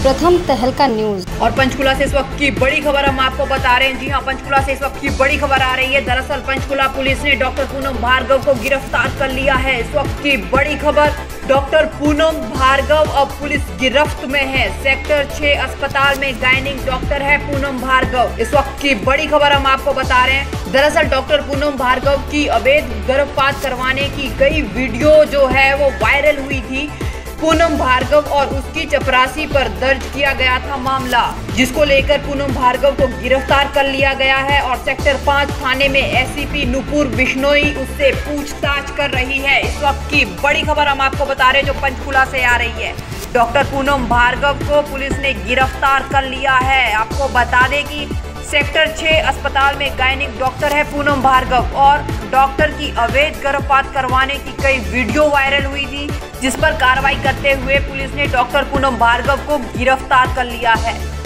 प्रथम तहलका न्यूज। और पंचकुला से इस वक्त की बड़ी खबर हम आपको बता रहे हैं। जी हां, पंचकुला से इस वक्त की बड़ी खबर आ रही है। दरअसल पंचकुला पुलिस ने डॉक्टर पूनम भार्गव को गिरफ्तार कर लिया है। इस वक्त की बड़ी खबर, डॉक्टर पूनम भार्गव अब पुलिस गिरफ्त में है। सेक्टर 6 अस्पताल में गायनिक डॉक्टर है पूनम भार्गव। इस वक्त की बड़ी खबर हम आपको बता रहे हैं। दरअसल डॉक्टर पूनम भार्गव की अवैध गर्भपात करवाने की कई वीडियो जो है वो वायरल हुई थी। पूनम भार्गव और उसकी चपरासी पर दर्ज किया गया था मामला, जिसको लेकर पूनम भार्गव को गिरफ्तार कर लिया गया है और सेक्टर 5 थाने में एसीपी नुपुर बिश्नोई उससे पूछताछ कर रही है। इस वक्त की बड़ी खबर हम आपको बता रहे हैं जो पंचकुला से आ रही है। डॉक्टर पूनम भार्गव को पुलिस ने गिरफ्तार कर लिया है। आपको बता दें कि सेक्टर 6 अस्पताल में गायनिक डॉक्टर है पूनम भार्गव और डॉक्टर की अवैध गर्भपात करवाने की कई वीडियो वायरल हुई थी, जिस पर कार्रवाई करते हुए पुलिस ने डॉक्टर पूनम भार्गव को गिरफ्तार कर लिया है।